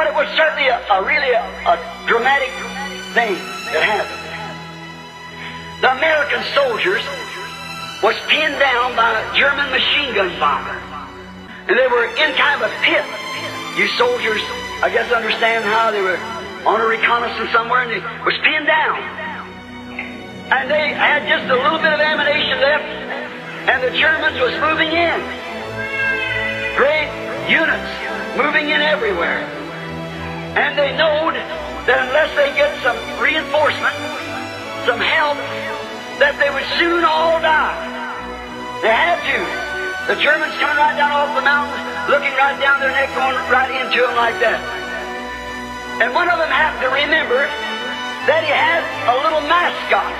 But it was certainly really a dramatic thing that happened. The American soldiers was pinned down by German machine gun fire. And they were in kind of a pit. You soldiers, I guess, understand how they were on a reconnaissance somewhere and they was pinned down. And they had just a little bit of ammunition left, and the Germans was moving in. Great units moving in everywhere. And they knowed that unless they get some reinforcement, some help, that they would soon all die. They had to. The Germans coming right down off the mountain, looking right down their neck, going right into them like that. And one of them happened to remember that he had a little mascot,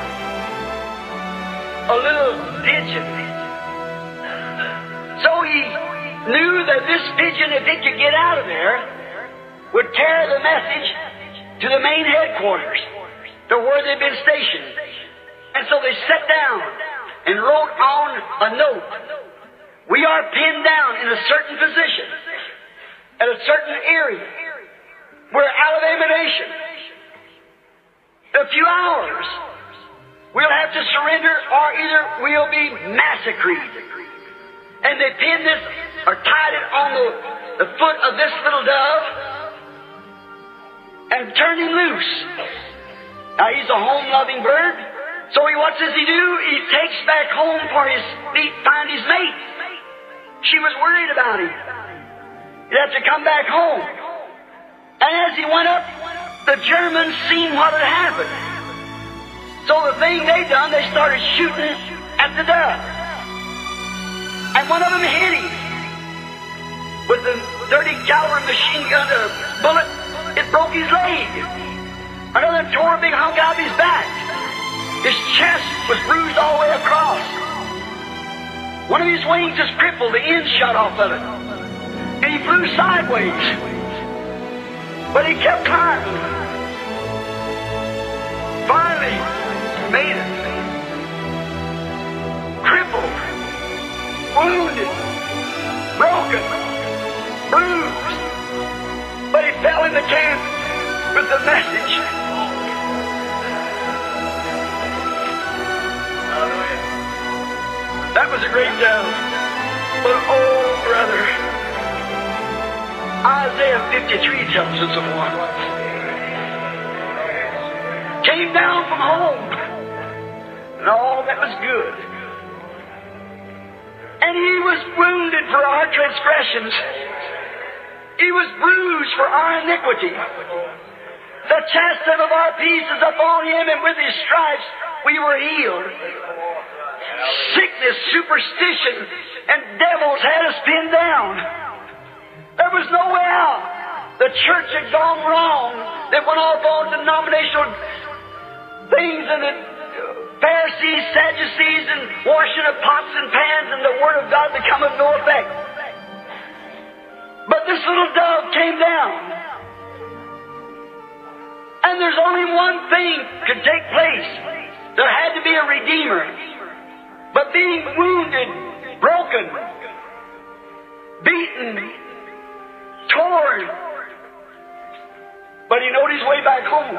a little pigeon. So he knew that this pigeon, if it could get out of there, would carry the message to the main headquarters, to where they'd been stationed. And so they sat down and wrote on a note, "We are pinned down in a certain position, at a certain area. We're out of ammunition. In a few hours, we'll have to surrender or either we'll be massacred." And they pinned this, or tied it on the foot of this little dove, and turned him loose. Now he's a home-loving bird, so what does he do? He takes back home for his find his mate. She was worried about him. He'd have to come back home. And as he went up, the Germans seen what had happened. So the thing they done, they started shooting at the dove. And one of them hit him with a 30 caliber machine gun bullet. It broke his leg. Another tore a big hunk out of his back. His chest was bruised all the way across. One of his wings was crippled, the end shot off of it. And he flew sideways. But he kept climbing. Finally, he made it. Crippled, wounded, broken, bruised. But he fell in the camp with the message. That was a great dove. But oh, brother, Isaiah 53 tells us of one. Came down from home, and all that was good. And he was wounded for our transgressions. He was bruised for our iniquity. The chastisement of our peace is upon him, and with his stripes we were healed. Sickness, superstition, and devils had us pinned down. There was no way out. The church had gone wrong. They went off on denominational things, and the Pharisees, Sadducees, and washing of pots and pans, and the Word of God become of no effect. But this little dove came down. And there's only one thing could take place. There had to be a Redeemer. But being wounded, broken, beaten, torn, but he knowed his way back home.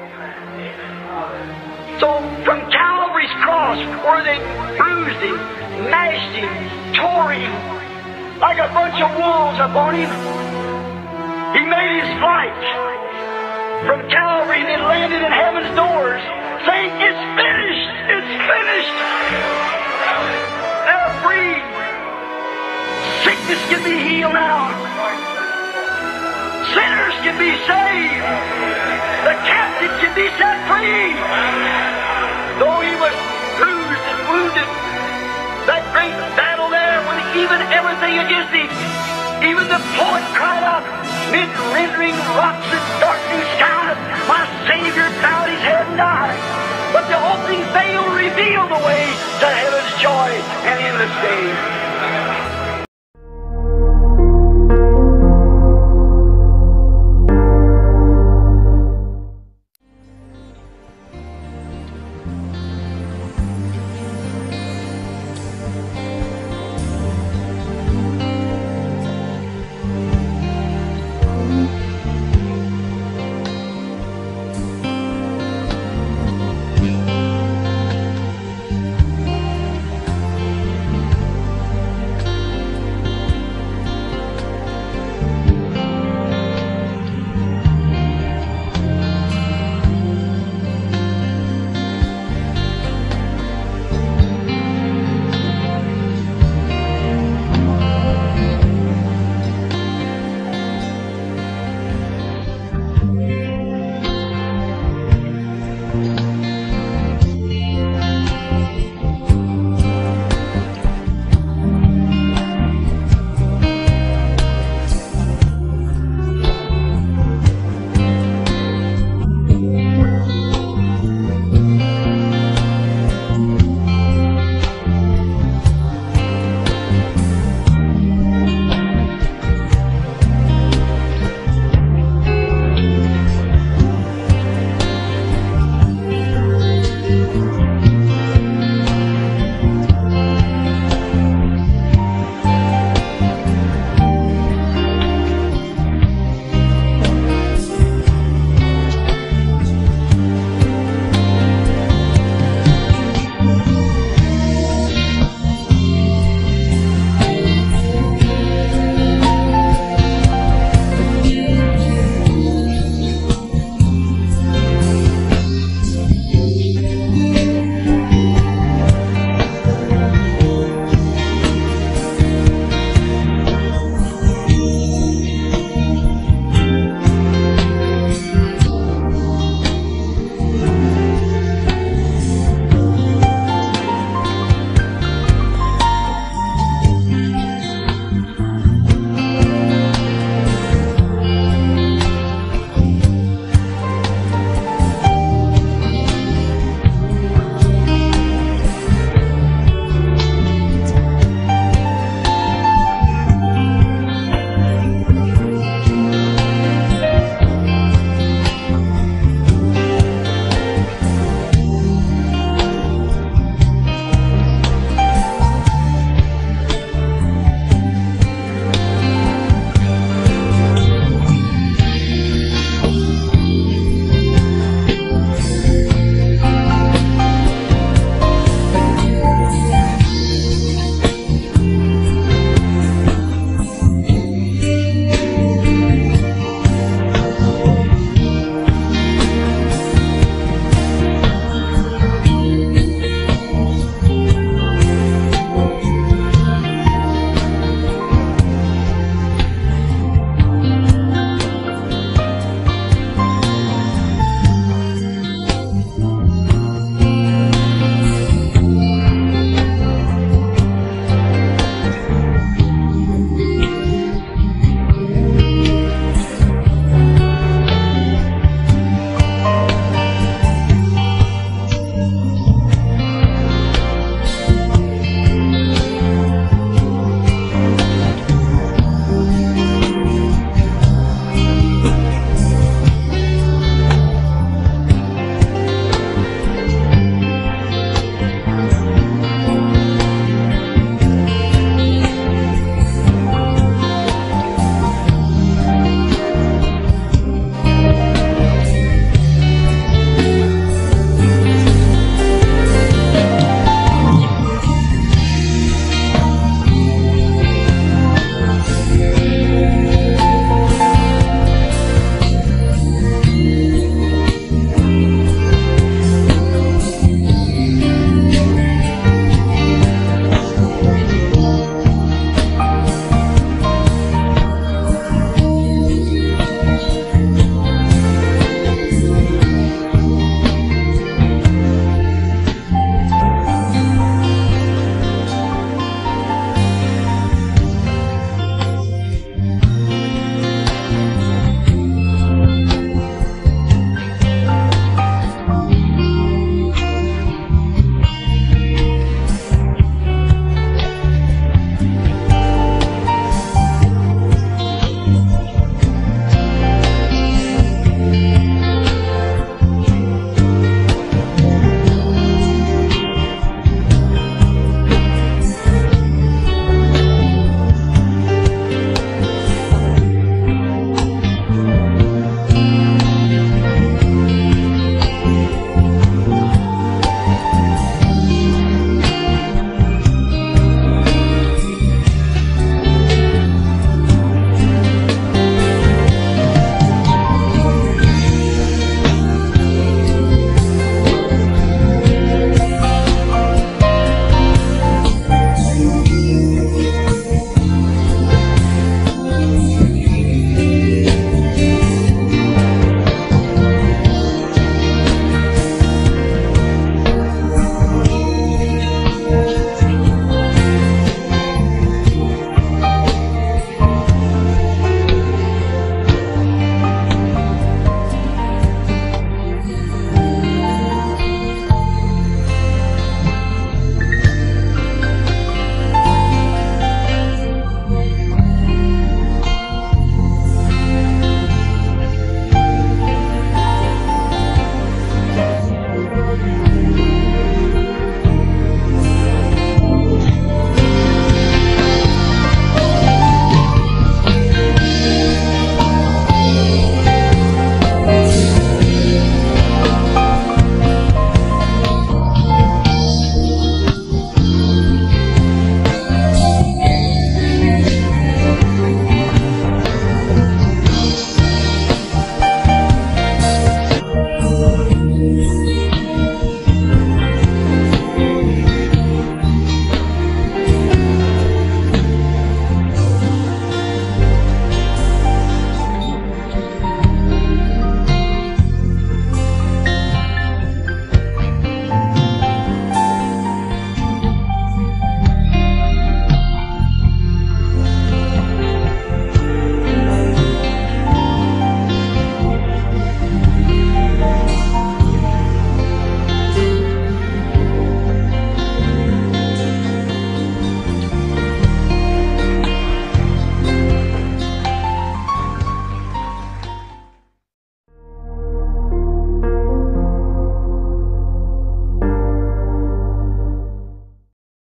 So from Calvary's cross, where they bruised him, mashed him, tore him, like a bunch of wolves upon him, he made his flight from Calvary and then landed in heaven's doors, saying, "It's finished! It's finished!" They're free. Sickness can be healed now. Sinners can be saved. The captive can be set free. Though he was bruised and wounded, that great battle there, when even everything against him, even the poet cried out, "Mid rending rocks and darkening skies, my Savior bowed his head and died." But the opening veil revealed the way to heaven's joy and endless day.